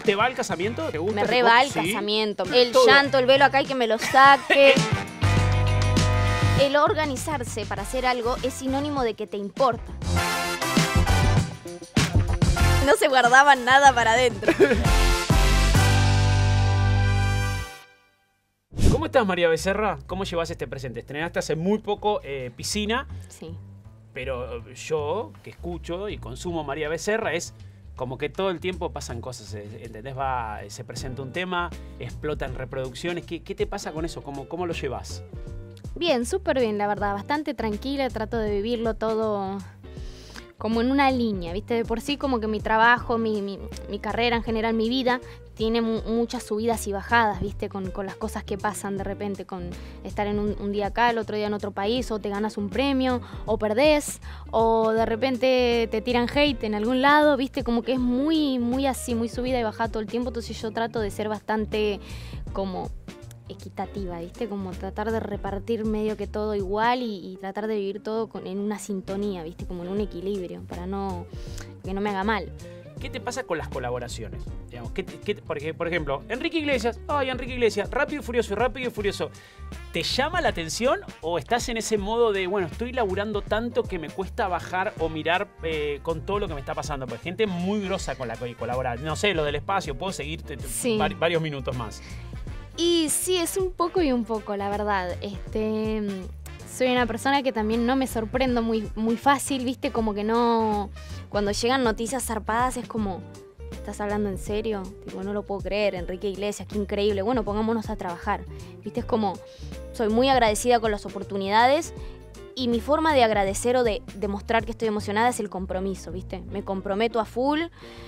¿Te va el casamiento? ¿Te gusta? Me re va el casamiento. El llanto, el velo acá y que me lo saque. El organizarse para hacer algo es sinónimo de que te importa. No se guardaban nada para adentro. ¿Cómo estás, María Becerra? ¿Cómo llevas este presente? Estrenaste hace muy poco Piscina. Sí. Pero yo, que escucho y consumo María Becerra, es como que todo el tiempo pasan cosas, ¿entendés? Se presenta un tema, explotan reproducciones. ¿Qué te pasa con eso? ¿Cómo lo llevas? Bien, súper bien, la verdad. Bastante tranquila, trato de vivirlo todo como en una línea, ¿viste? De por sí como que mi trabajo, mi carrera en general, mi vida, tiene muchas subidas y bajadas, ¿viste? Con las cosas que pasan de repente, con estar en un día acá, el otro día en otro país, o te ganas un premio, o perdés, o de repente te tiran hate en algún lado, ¿viste? Como que es muy así, muy subida y bajada todo el tiempo, entonces yo trato de ser bastante como equitativa, ¿viste? Como tratar de repartir medio que todo igual y tratar de vivir todo en una sintonía, ¿viste? Como en un equilibrio, para que no me haga mal. ¿Qué te pasa con las colaboraciones? Digamos, porque, por ejemplo, Enrique Iglesias, Enrique Iglesias, Rápido y Furioso. ¿Te llama la atención o estás en ese modo de, bueno, estoy laburando tanto que me cuesta bajar o mirar con todo lo que me está pasando? Porque gente muy grosa con la que colabora. No sé, lo del espacio, puedo seguirte sí. varios minutos más. Y sí, es un poco y un poco, la verdad. Soy una persona que también no me sorprendo muy fácil, ¿viste? Como que no... Cuando llegan noticias zarpadas es como... ¿Estás hablando en serio? Tipo, no lo puedo creer, Enrique Iglesias, qué increíble. Bueno, pongámonos a trabajar, ¿viste? Es como... Soy muy agradecida con las oportunidades y mi forma de agradecer o de demostrar que estoy emocionada es el compromiso, ¿viste? Me comprometo a full,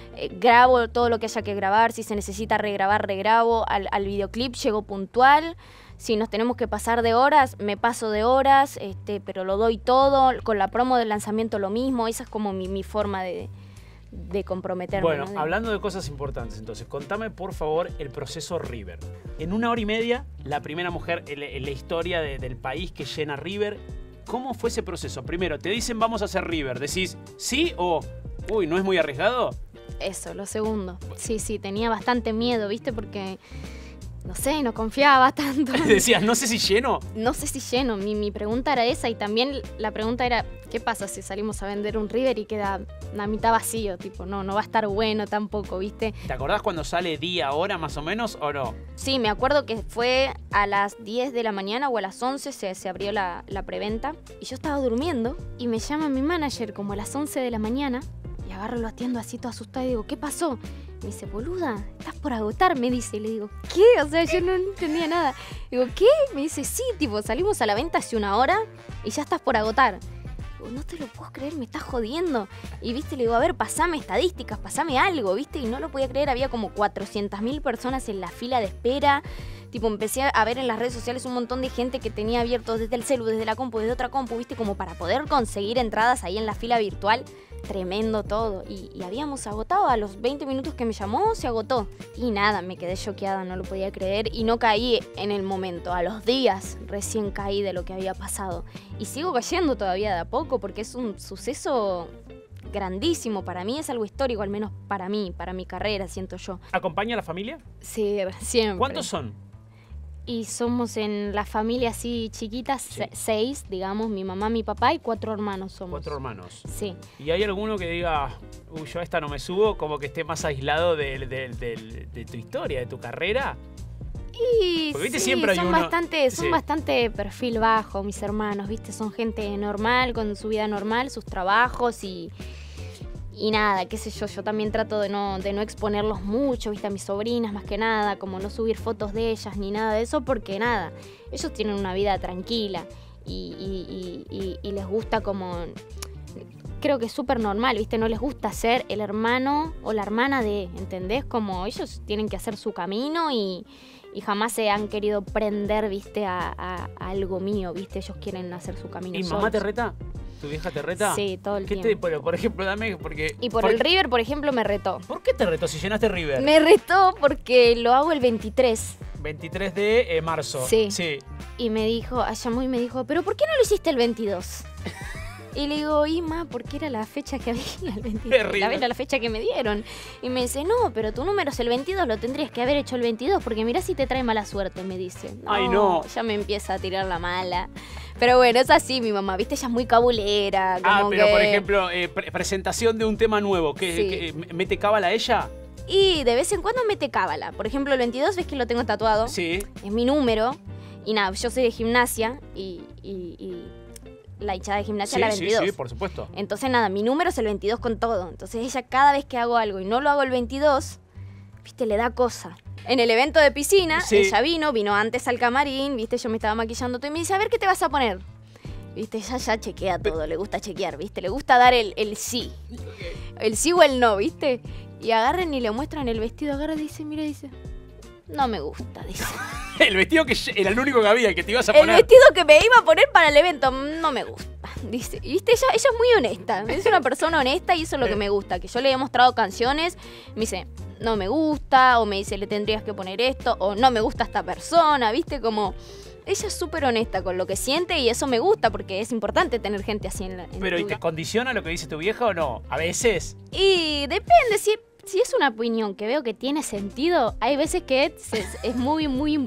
grabo todo lo que haya que grabar, si se necesita regrabar, regrabo, al videoclip llego puntual. Si nos tenemos que pasar de horas, me paso de horas, pero lo doy todo. Con la promo del lanzamiento lo mismo. Esa es como mi forma de comprometerme. Bueno, ¿no? Hablando de cosas importantes, entonces, contame por favor el proceso River. En 1 hora y media, la primera mujer en la historia del país que llena River. ¿Cómo fue ese proceso? Primero, te dicen vamos a hacer River. ¿Decís sí o uy, no es muy arriesgado? Eso, lo segundo. Sí, tenía bastante miedo, ¿viste? Porque... No sé, no confiaba tanto. Decías, no sé si lleno. No sé si lleno. Mi pregunta era esa y también la pregunta era, ¿qué pasa si salimos a vender un River y queda la mitad vacío? Tipo, no va a estar bueno tampoco, ¿viste? ¿Te acordás cuando sale día, hora más o menos o no? Sí, me acuerdo que fue a las 10 de la mañana o a las 11 se abrió la preventa y yo estaba durmiendo y me llama mi manager como a las 11 de la mañana y agarro lo atiendo así todo asustada y digo, ¿qué pasó? Me dice, boluda, estás por agotar, me dice. Y le digo, ¿qué? O sea, yo no entendía nada. Digo, ¿qué? Me dice, sí, tipo, salimos a la venta hace 1 hora y ya estás por agotar. Digo, no te lo puedo creer, me estás jodiendo. Y, viste, le digo, a ver, pasame estadísticas, pasame algo, viste. Y no lo podía creer, había como 400.000 personas en la fila de espera. Tipo, empecé a ver en las redes sociales un montón de gente que tenía abierto desde el celu, desde la compu, desde otra compu, viste, como para poder conseguir entradas ahí en la fila virtual. Tremendo todo. Y habíamos agotado. A los 20 minutos que me llamó, se agotó. Y nada, me quedé choqueada, no lo podía creer. Y no caí en el momento. A los días recién caí de lo que había pasado. Y sigo cayendo todavía de a poco porque es un suceso grandísimo. Para mí es algo histórico, al menos para mí, para mi carrera, siento yo. ¿Acompaña a la familia? Sí, siempre. ¿Cuántos son? Y somos en la familia así chiquitas, sí. 6, digamos, mi mamá, mi papá y 4 hermanos somos. 4 hermanos. Sí. ¿Y hay alguno que diga, uy, yo a esta no me subo, como que esté más aislado de tu historia, de tu carrera? Y porque, ¿viste? Sí, siempre son bastante perfil bajo mis hermanos, ¿viste? Son gente normal, con su vida normal, sus trabajos y nada, qué sé yo también trato de no exponerlos mucho, ¿viste? A mis sobrinas más que nada, como no subir fotos de ellas ni nada de eso, porque nada, ellos tienen una vida tranquila y les gusta como... Creo que es súper normal, ¿viste? No les gusta ser el hermano o la hermana de, ¿entendés? Como ellos tienen que hacer su camino y jamás se han querido prender, ¿viste? A algo mío, ¿viste? Ellos quieren hacer su camino ¿Y solos. mamá te reta? ¿Tu vieja te reta? Sí, todo el tiempo. Bueno, por ejemplo, dame... Y por el River, por ejemplo, me retó. ¿Por qué te retó si llenaste River? Me retó porque lo hago el 23. 23 de marzo. Sí. Y me dijo, llamó y me dijo, ¿pero por qué no lo hiciste el 22? Y le digo, Isma, ¿por qué era la fecha que había? El 22. Terrible. Era la fecha que me dieron. Y me dice, no, pero tu número es el 22, lo tendrías que haber hecho el 22, porque mirá si te trae mala suerte, me dice. Ay, no. Ya me empieza a tirar la mala. Pero bueno, es así mi mamá, ¿viste? Ella es muy cabulera. Como pero que... por ejemplo, presentación de un tema nuevo. ¿Que mete cábala ella? Y de vez en cuando mete cábala. Por ejemplo, el 22, ves que lo tengo tatuado. Sí. Es mi número. Y nada, yo soy de gimnasia y la hinchada de gimnasia es la 22. Sí, por supuesto. Entonces nada, mi número es el 22 con todo. Entonces ella cada vez que hago algo y no lo hago el 22, viste, le da cosa. En el evento de piscina, ella vino antes al camarín, viste, yo me estaba maquillando todo y me dice, a ver qué te vas a poner. Viste, ella ya chequea todo, le gusta chequear, viste, le gusta dar el sí. El sí o el no, viste. Y agarran y le muestran el vestido, agarra y dice, mira, dice, no me gusta, dice. El vestido que era el único que había, que te ibas a poner. El vestido que me iba a poner para el evento, no me gusta, dice. Y viste, ella es muy honesta, es una persona honesta y eso es lo que me gusta. Que yo le he mostrado canciones, me dice, no me gusta, o me dice, le tendrías que poner esto, o no me gusta esta persona, viste, como... Ella es súper honesta con lo que siente y eso me gusta porque es importante tener gente así en Pero, ¿y te condiciona lo que dice tu vieja o no? A veces. Y depende, si es una opinión que veo que tiene sentido, hay veces que es muy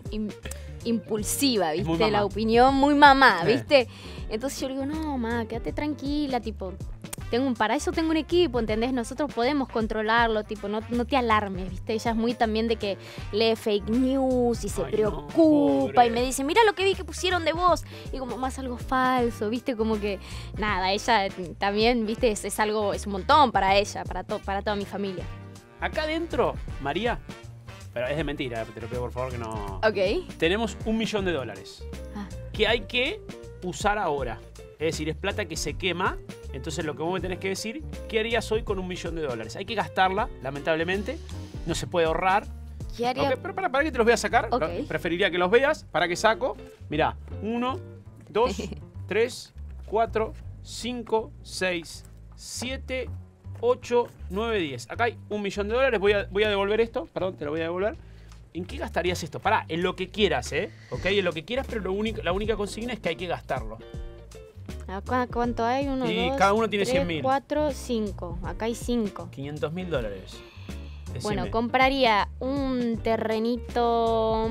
impulsiva, ¿viste? Muy la opinión muy mamá, ¿viste? Entonces yo le digo, no, mamá, quédate tranquila, tipo, para eso tengo un equipo, ¿entendés? Nosotros podemos controlarlo, tipo, no te alarmes, ¿viste? Ella es muy también de que lee fake news y se preocupa y me dice, mira lo que vi que pusieron de vos. Y como más algo falso, ¿viste? Como que, nada, ella también, ¿viste? Es un montón para ella, para toda mi familia. Acá adentro, María, pero es de mentira, te lo pido por favor que no... Ok. Tenemos $1 millón que hay que usar ahora. Es decir, es plata que se quema. Entonces lo que vos me tenés que decir, ¿qué harías hoy con $1 millón? Hay que gastarla, lamentablemente. No se puede ahorrar. ¿Qué haría? Okay, pero para que te los voy a sacar. Okay. Preferiría que los veas. ¿Para que saco? Mirá, 1, 2, 3, 4, 5, 6, 7, 8, 9, 10. Acá hay $1 millón. Voy a devolver esto. Perdón, te lo voy a devolver. ¿En qué gastarías esto? Pará, en lo que quieras, ¿eh? Ok, en lo que quieras, pero la única consigna es que hay que gastarlo. Acá, ¿cuánto hay? 1, 2, cada uno tiene 3, 100.000. 4, 5. Acá hay 5. $500.000. Bueno, compraría un terrenito.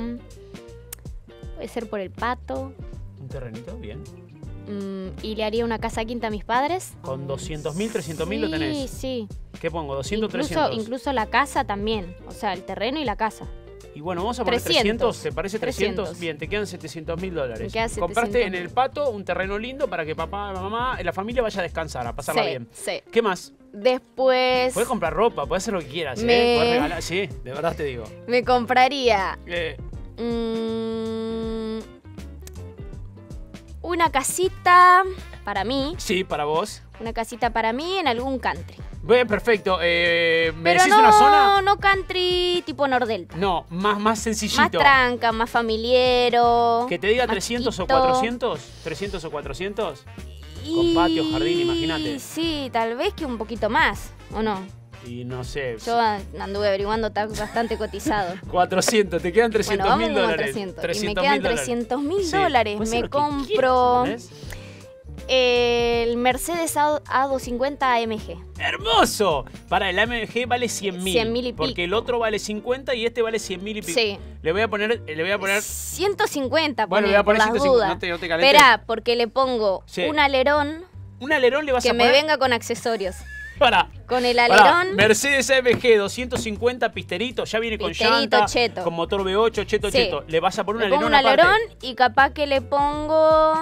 Puede ser por el Pato. ¿Un terrenito? Bien. Y le haría una casa quinta a mis padres. ¿Con 200.000, 300.000 lo tenés? Sí. ¿Qué pongo? ¿200 o 300? Incluso la casa también. O sea, el terreno y la casa. Y bueno, vamos a poner 300. ¿Te parece 300? Bien, te quedan $700.000. Compraste en el Pato un terreno lindo para que papá, mamá, la familia vaya a descansar, a pasarla bien. Sí. ¿Qué más? Después... Puedes comprar ropa, puedes hacer lo que quieras, Puedes regalar, sí, de verdad te digo. Me compraría... una casita para mí. Sí, para vos. Una casita para mí en algún country. Bien, perfecto. ¿Me pero decís una zona? No country tipo Nordelta. No, más sencillito. Más tranca, más familiero. Que te diga 300 o 400. 300 o 400. Con patio, jardín, imagínate. Sí, tal vez que un poquito más, ¿o no? Y no sé. Yo anduve averiguando, está bastante cotizado. 400, te quedan $300.000. Bueno, 300. Y me quedan $300.000. Sí, me compro el Mercedes A250 AMG. ¡Hermoso! Para el AMG vale 100.000. 100.000 y pico. Porque el otro vale 50 y este vale 100.000 y pico. Sí. Le voy a poner 150, bueno, le voy a poner 150. No te calentes. Esperá, porque le pongo un alerón. Un alerón le vas a poner. Que me venga con accesorios. Con el alerón. Mercedes AMG 250 pisterito, ya viene con llanta, cheto. Con motor V8, cheto. Le vas a poner un alerón. Un alerón y capaz que le pongo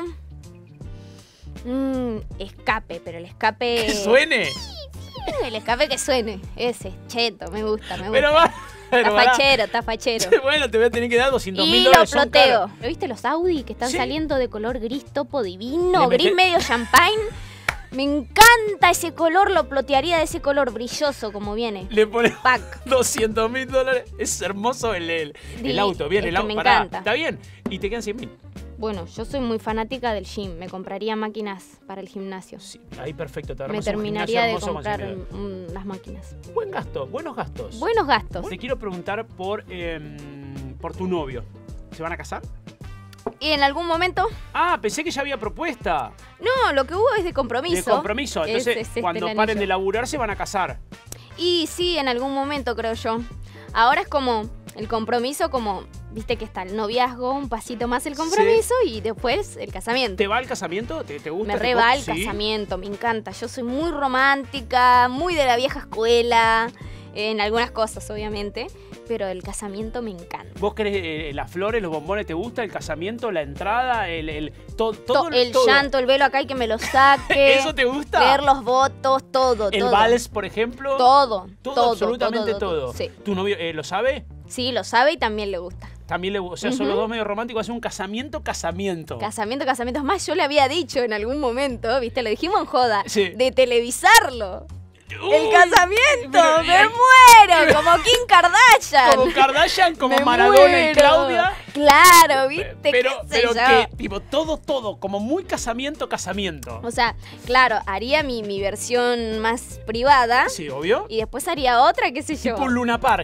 escape, pero el escape... ¿Que suene? El escape que suene. Ese, cheto, me gusta. Pero está fachero. Bueno, te voy a tener que dar $200.000. Y lo ploteo. ¿Lo viste los Audi que están saliendo de color gris topo divino? Gris medio champagne. Me encanta ese color, lo plotearía de ese color brilloso como viene. Le pones $200.000. Es hermoso el auto. Bien, el auto. Me encanta. Está bien. Y te quedan 100.000. Bueno, yo soy muy fanática del gym. Me compraría máquinas para el gimnasio. Sí, ahí perfecto. Me terminaría de comprar las máquinas. Buen gasto, buenos gastos. Buenos gastos. Te quiero preguntar por tu novio. ¿Se van a casar? Y en algún momento... Ah, pensé que ya había propuesta. No, lo que hubo es de compromiso. De compromiso. Entonces, cuando paren de laburar se van a casar. Y sí, en algún momento, creo yo. Ahora es como el compromiso, como... Viste que está el noviazgo, un pasito más el compromiso y después el casamiento. ¿Te va el casamiento? ¿Te gusta? Me re va el casamiento, me encanta. Yo soy muy romántica, muy de la vieja escuela, en algunas cosas obviamente, pero el casamiento me encanta. ¿Vos querés las flores, los bombones, te gusta el casamiento, la entrada, todo? El llanto, el velo acá y que me lo saque. ¿Eso te gusta? Ver los votos, todo. ¿El vals, por ejemplo? Todo, absolutamente todo. Sí. ¿Tu novio lo sabe? Sí, lo sabe y también le gusta. También le gusta. O sea, son los dos medio románticos, hacen un casamiento. Casamiento. Es más, yo le había dicho en algún momento, ¿viste? Lo dijimos en joda, sí, de televisarlo. Uy, ¡el casamiento! ¡Me muero! Como Kim Kardashian. Como Kardashian, como Maradona y Claudia. Claro, ¿viste? Pero que, tipo, todo, como muy casamiento. O sea, claro, haría mi versión más privada. Sí, obvio. Y después haría otra, qué sé yo. Tipo Luna Park.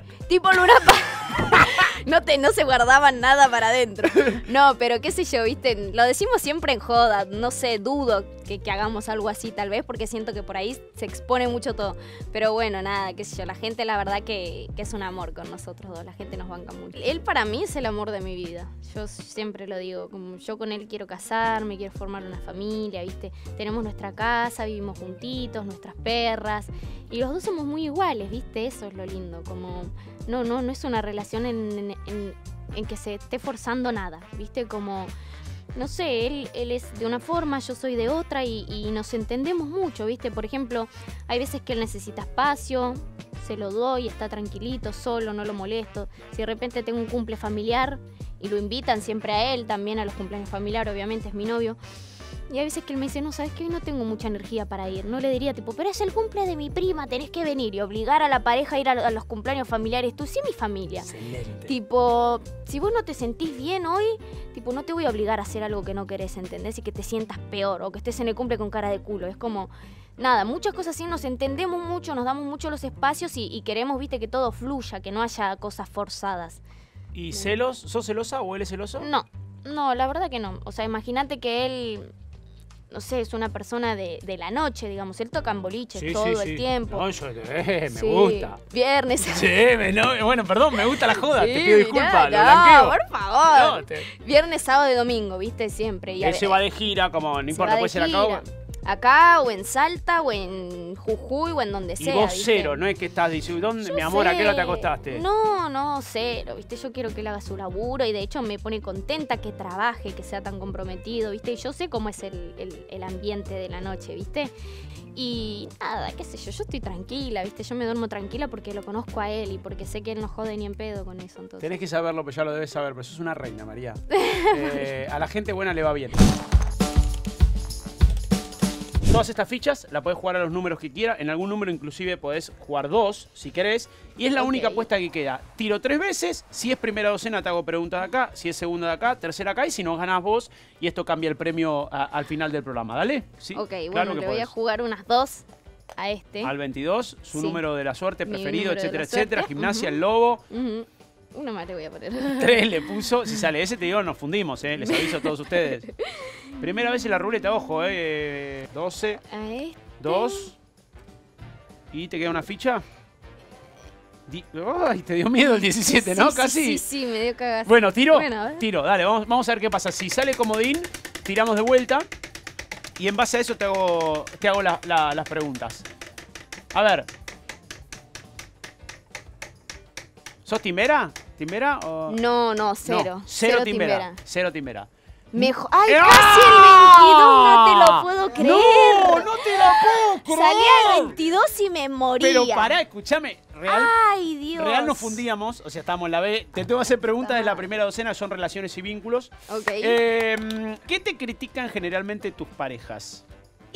No se guardaban nada para adentro. No, pero qué sé yo, ¿viste? Lo decimos siempre en joda. No sé, dudo que hagamos algo así tal vez, porque siento que por ahí se expone mucho todo. Pero bueno, nada, qué sé yo. La gente, la verdad que es un amor con nosotros dos. La gente nos banca mucho. Él para mí es el amor de mi vida. Yo siempre lo digo. Como yo con él quiero casarme, quiero formar una familia, ¿viste? Tenemos nuestra casa, vivimos juntitos, nuestras perras. Y los dos somos muy iguales, ¿viste? Eso es lo lindo. Como... No es una relación en que se esté forzando nada, ¿viste? Como, no sé, él es de una forma, yo soy de otra y nos entendemos mucho, ¿viste? Por ejemplo, hay veces que él necesita espacio, se lo doy, está tranquilito, solo, no lo molesto. Si de repente tengo un cumple familiar y lo invitan siempre a él, también a los cumpleaños familiares, obviamente es mi novio. Y hay veces que él me dice, no, ¿sabes qué? Hoy no tengo mucha energía para ir. No le diría, tipo, pero es el cumple de mi prima, tenés que venir. Y obligar a la pareja a ir a los cumpleaños familiares. Tú sí, mi familia. Excelente. Tipo, si vos no te sentís bien hoy, tipo, no te voy a obligar a hacer algo que no querés, ¿entendés? Y que te sientas peor o que estés en el cumple con cara de culo. Es como, nada, muchas cosas así, nos entendemos mucho, nos damos mucho los espacios y queremos, viste, que todo fluya, que no haya cosas forzadas. ¿Y celos? ¿Sos celosa o él es celoso? No, la verdad que no. O sea, imagínate que él... No sé, es una persona de la noche, digamos. Él toca en boliches todo el tiempo. No, me gusta. Viernes. Sí, bueno, perdón, me gusta la joda. Sí, te pido disculpas, lo blanqueo. Por favor. No, Viernes, sábado y domingo, ¿viste? Siempre. Y él se va de gira, como no importa, puede ser acá acá o en Salta o en Jujuy o en donde sea. Y vos ¿viste? Cero, no es que estás diciendo, ¿dónde, mi amor, a qué hora te acostaste? No, cero, ¿viste? Yo quiero que él haga su laburo y de hecho me pone contenta que trabaje, que sea tan comprometido, ¿viste? Y yo sé cómo es el ambiente de la noche, ¿viste? Y nada, qué sé yo estoy tranquila, ¿viste? Yo me duermo tranquila porque lo conozco a él y porque sé que él no jode ni en pedo con eso, entonces. Tenés que saberlo, pero ya lo debes saber, pero sos una reina, María. A la gente buena le va bien. Todas estas fichas la podés jugar a los números que quieras. En algún número inclusive podés jugar 2 si querés. Y es la única apuesta que queda. Tiro 3 veces. Si es primera docena te hago preguntas de acá. Si es segunda de acá, tercera acá. Y si no, ganás vos. Y esto cambia el premio al final del programa. ¿Dale? ¿Sí? Ok, claro, bueno, le voy a jugar unas 2 a este. Al 22, su número de la suerte preferido, etcétera, suerte. etcétera. Gimnasia, el Lobo. Una más le voy a poner. 3 le puso. Si sale ese, te digo, nos fundimos, les aviso a todos ustedes. Primera vez en la ruleta, ojo, 12. A este. 2. ¿Y te queda una ficha? Ay, te dio miedo el 17, ¿no? Casi. Sí, me dio cagazo. Bueno, tiro. Bueno, tiro, dale, vamos a ver qué pasa. Si sale comodín, tiramos de vuelta. Y en base a eso te hago las preguntas. A ver. ¿Sos timera? ¿Timera o...? No, cero. No, cero timera. Cero timera. Mejor. ¡Ay, casi el 22! No te lo puedo creer. No te lo puedo creer. Salía el 22 y me moría. Pero pará, escúchame. ¡Ay, Dios! Real nos fundíamos, o sea, estábamos en la B. Te tengo que hacer preguntas de la primera docena, son relaciones y vínculos. Ok. ¿Qué te critican generalmente tus parejas?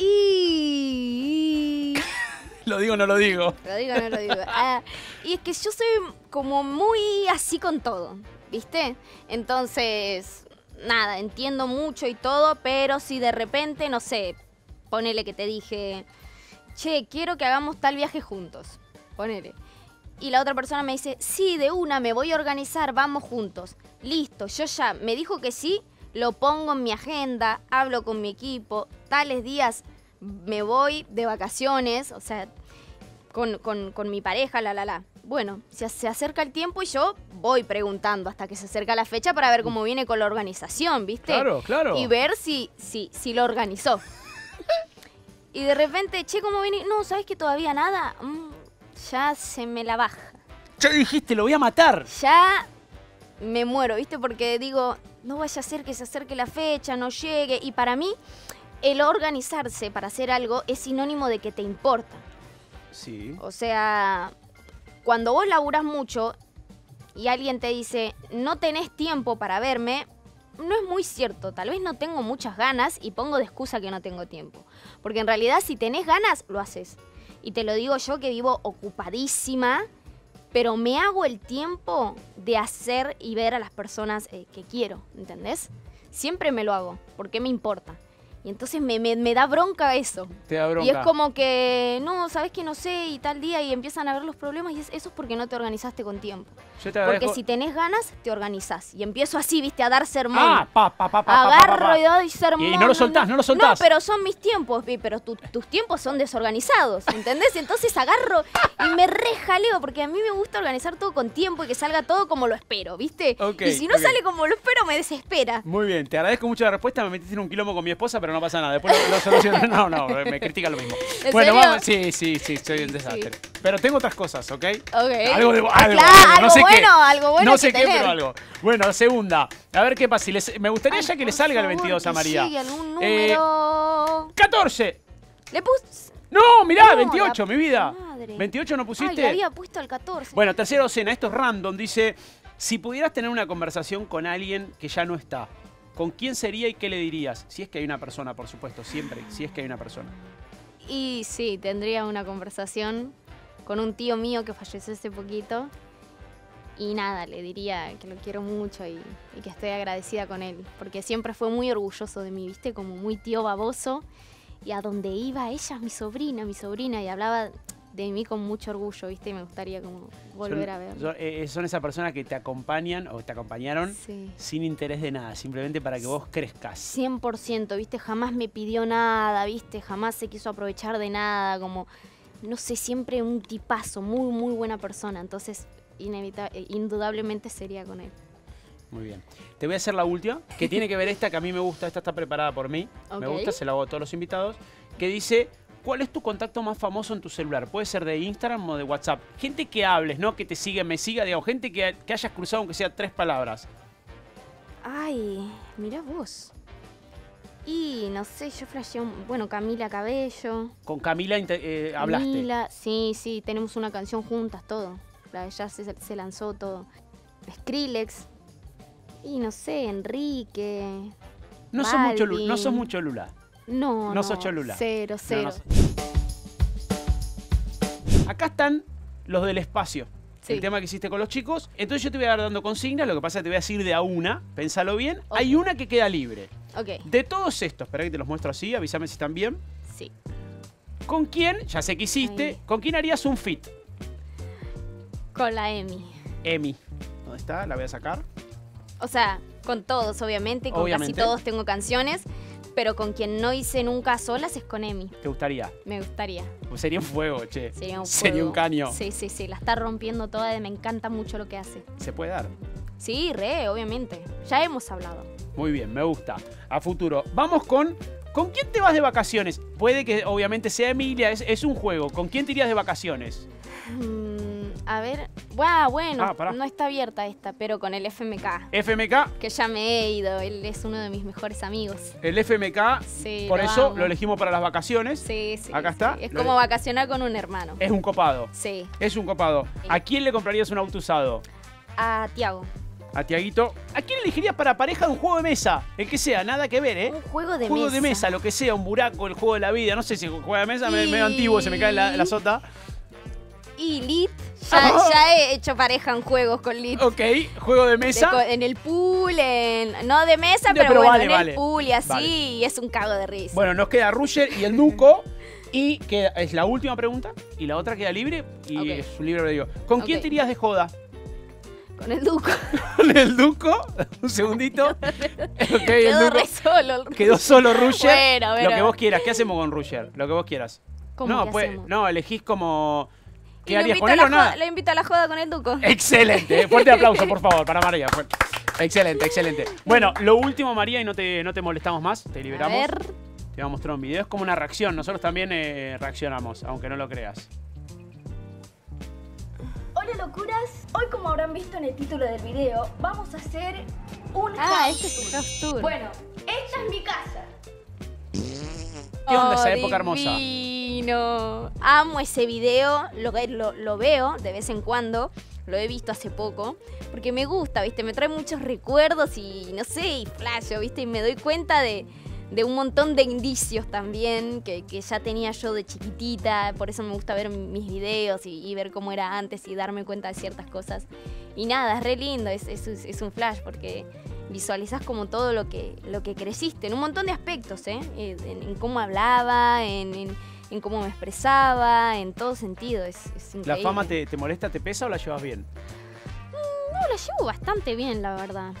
¿Lo digo o no lo digo? Lo digo o no lo digo. Y es que yo soy como muy así con todo, ¿viste? Entonces, nada, entiendo mucho y todo, pero si de repente, no sé, ponele que te dije, che, quiero que hagamos tal viaje juntos, ponele. Y la otra persona me dice, sí, de una, me voy a organizar, vamos juntos. Listo, yo ya me dijo que sí, lo pongo en mi agenda, hablo con mi equipo, tales días me voy de vacaciones, o sea, con mi pareja, Bueno, se acerca el tiempo y yo voy preguntando hasta que se acerca la fecha para ver cómo viene con la organización, ¿viste? Claro, claro. Y ver si lo organizó. Y de repente, che, ¿cómo viene? No, ¿sabes que todavía nada? Ya se me la baja. Ya dijiste, lo voy a matar. Ya me muero, ¿viste? Porque digo, no vaya a ser que se acerque la fecha, no llegue. Y para mí, el organizarse para hacer algo es sinónimo de que te importa. Sí. O sea, cuando vos laburás mucho y alguien te dice, no tenés tiempo para verme, no es muy cierto. Tal vez no tengo muchas ganas y pongo de excusa que no tengo tiempo. Porque en realidad, si tenés ganas, lo haces. Y te lo digo yo que vivo ocupadísima, pero me hago el tiempo de hacer y ver a las personas que quiero, ¿entendés? Siempre me lo hago, porque me importa. Y entonces me da bronca eso. Te da bronca. Y es como que, no, sabes que no sé, y tal día, y empiezan a ver los problemas, y eso es porque no te organizaste con tiempo. Yo te agradezco. Porque si tenés ganas, te organizás. Y empiezo así, viste, a dar sermón. Agarro y doy sermón. Y no lo soltás, no lo soltás. No, pero son mis tiempos, pero tus tiempos son desorganizados, ¿entendés? Entonces agarro y me rejaleo, porque a mí me gusta organizar todo con tiempo y que salga todo como lo espero, ¿viste? Y si no sale como lo espero, me desespera. Muy bien, te agradezco mucho la respuesta. Me metiste en un quilombo con mi esposa, pero no pasa nada. Después lo soluciono. No, me critica lo mismo. Bueno, serio? vamos. Sí, soy un desastre. Sí. Pero tengo otras cosas, ¿ok? Algo no sé bueno, qué. algo bueno. No sé qué, pero algo. Bueno, segunda. A ver qué pasa. Me gustaría ya que le salga favor, el 22 a María. Sí, algún número. 14. Le puse. No, mirá, No, 28, mi vida. Madre. 28 no pusiste. Ay, le había puesto al 14. Bueno, tercera docena. Esto es random. Dice, si pudieras tener una conversación con alguien que ya no está, ¿con quién sería y qué le dirías? Si es que hay una persona, por supuesto, siempre. Si es que hay una persona. Y sí, tendría una conversación con un tío mío que falleció hace poquito. Y nada, le diría que lo quiero mucho y que estoy agradecida con él. Porque siempre fue muy orgulloso de mí, ¿viste? Como muy tío baboso. Y a donde iba, ella es mi sobrina. Y hablaba de mí con mucho orgullo, ¿viste? Y me gustaría como volver a ver. Son esas personas que te acompañan o te acompañaron sí. Sin interés de nada, simplemente para que vos crezcas. 100%, ¿viste? Jamás me pidió nada, ¿viste? Jamás se quiso aprovechar de nada, como, no sé, siempre un tipazo, muy, muy buena persona. Entonces, indudablemente sería con él. Muy bien. Te voy a hacer la última, que tiene que ver esta, que a mí me gusta. Esta está preparada por mí. Okay. Me gusta, se la hago a todos los invitados. Que dice, ¿cuál es tu contacto más famoso en tu celular? Puede ser de Instagram o de WhatsApp. Gente que hables, ¿no? Que te siga, me siga, digamos, gente que hayas cruzado aunque sea 3 palabras. Ay, mirá vos. Y no sé, yo flasheé bueno, Camila Cabello. Con Camila hablaste. Camila, sí, tenemos una canción juntas, todo. Ya se lanzó todo. Skrillex. Y no sé, Enrique. No sos mucho Lula. No sos Cholula. Cero. No. Acá están los del espacio. Sí. El tema que hiciste con los chicos. Entonces yo te voy a dar dando consignas. Lo que pasa es que te voy a decir de a una. Pensalo bien. Okay. Hay una que queda libre. Ok. De todos estos, espera que te los muestro así. Avísame si están bien. Sí. ¿Con quién? Ya sé que hiciste. Ahí. ¿Con quién harías un feat? Con la Emi. Emi. ¿Dónde está? La voy a sacar. O sea, con todos, obviamente. Con casi todos tengo canciones. Pero con quien no hice nunca solas es con Emi. ¿Te gustaría? Me gustaría. Pues sería un fuego, che. Sería un fuego. Sería un caño. Sí. La está rompiendo toda. Me encanta mucho lo que hace. ¿Se puede dar? Sí, obviamente. Ya hemos hablado. Muy bien, me gusta. A futuro. Vamos con quién te vas de vacaciones? Puede que obviamente sea Emilia. Es un juego. ¿Con quién te irías de vacaciones? A ver, bueno, no está abierta esta, pero con el FMK. FMK. Que ya me he ido, él es uno de mis mejores amigos. El FMK, sí, por eso lo elegimos para las vacaciones. Sí. Acá está. Es como vacacionar con un hermano. Es un copado. Sí. Es un copado. Sí. ¿A quién le comprarías un auto usado? A Tiago. A Tiaguito. ¿A quién elegirías para pareja de un juego de mesa? El que sea, nada que ver, ¿eh? Un juego de mesa. De mesa, lo que sea, un buraco, el juego de la vida. No sé si juego de mesa, medio antiguo, se me cae la sota. Y Lit, ya he hecho pareja en juegos con Lit. Ok, juego de mesa. En el pool, no de mesa, pero bueno, en el pool y así, vale. Y es un cago de risa. Bueno, nos queda Roger y el Duco. Y es la última pregunta. Y la otra queda libre. Y es un libre albedrío. ¿Con quién te irías de joda? Con el Duco. Con el Duco. Un segundito. Ok, Quedó re solo. Quedó solo Rusher. Bueno, pero... Lo que vos quieras. ¿Qué hacemos con Rusher? Lo que vos quieras. ¿Cómo No, que pues, hacemos? no, elegís como... ¿Qué Y lo harías invito con a él la o nada? joda- Le invito a la joda con el Duco. Excelente. Fuerte aplauso, por favor, para María. Excelente, excelente. Bueno, lo último, María, y no te molestamos más. Te liberamos. A ver. Te voy a mostrar un video. Es como una reacción. Nosotros también reaccionamos, aunque no lo creas. Hola locuras, hoy como habrán visto en el título del video, vamos a hacer un Este es un house tour. Bueno, esta es mi casa. ¿Qué onda esa Oh, época hermosa? Divino. Amo ese video, lo veo de vez en cuando, lo he visto hace poco, porque me gusta, ¿viste? Me trae muchos recuerdos y no sé, y flasho, ¿viste? Y me doy cuenta de un montón de indicios también que ya tenía yo de chiquitita, por eso me gusta ver mis videos y ver cómo era antes y darme cuenta de ciertas cosas. Y nada, es re lindo, es un flash porque visualizás como todo lo que creciste, en un montón de aspectos, en cómo hablaba, en cómo me expresaba, en todo sentido, es increíble. ¿La fama te molesta, te pesa o la llevas bien? No, la llevo bastante bien, la verdad.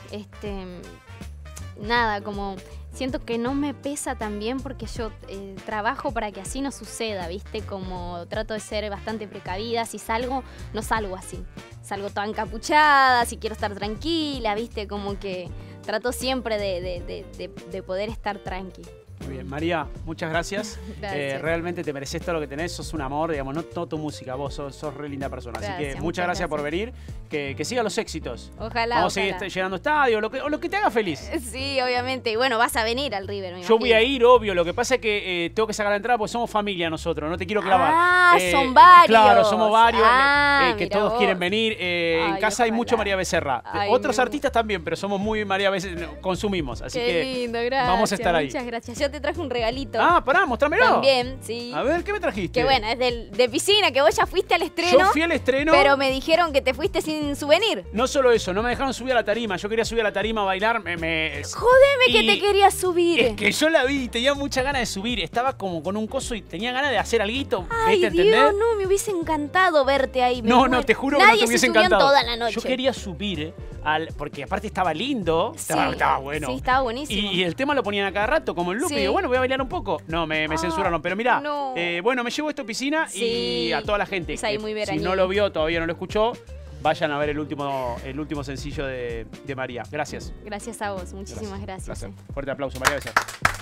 Nada, como siento que no me pesa también porque yo trabajo para que así no suceda, ¿viste? Como trato de ser bastante precavida. Si salgo, no salgo así. Salgo toda encapuchada, si quiero estar tranquila, ¿viste? Como que trato siempre de poder estar tranqui. Muy bien, María, muchas gracias. Gracias. Realmente te mereces todo lo que tenés, sos un amor, digamos, no todo tu música, vos sos re linda persona. Así que Gracias, muchas gracias por gracias. venir, que sigan los éxitos. Ojalá, Vamos a ojalá. seguir llenando estadios, o lo que te haga feliz. Sí, obviamente. Y bueno, vas a venir al River, me Yo voy a imagino. ir, obvio, lo que pasa es que tengo que sacar la entrada porque somos familia nosotros, no te quiero clavar. Ah, son varios. Claro, somos varios, que Mirá todos vos. quieren venir. En Ay, casa hay ojalá. mucho María Becerra. Ay, Otros me artistas también, pero somos muy María Becerra, consumimos. Así Qué que lindo, gracias. vamos a estar ahí. Muchas gracias. Yo te traje un regalito. Ah, pará, mostrámelo. También, sí. A ver, ¿qué me trajiste? Que bueno, es de piscina, que vos ya fuiste al estreno. Yo fui al estreno. Pero me dijeron que te fuiste sin souvenir. No solo eso, no me dejaron subir a la tarima. Yo quería subir a la tarima a bailar. Jodeme que Y te querías subir. Es que yo la vi, tenía mucha ganas de subir. Estaba como con un coso y tenía ganas de hacer alguito. Ay, ¿Viste? Dios, ¿Entendés? no, me hubiese encantado verte ahí. No, te juro que no Nadie te hubiese se subió en encantado. toda la noche. Yo quería subir porque aparte estaba lindo, Sí, estaba bueno. Sí, estaba buenísimo. Y el tema lo ponían a cada rato, como el loop. Sí. Y digo, bueno, voy a bailar un poco. No, me censuraron. Pero mirá, no. bueno, me llevo esto a piscina y Sí. a toda la gente Es ahí que muy si veraniego. no lo vio, todavía no lo escuchó, vayan a ver el último sencillo de María. Gracias. Gracias a vos, muchísimas gracias. Placer. Fuerte aplauso, María Becerra.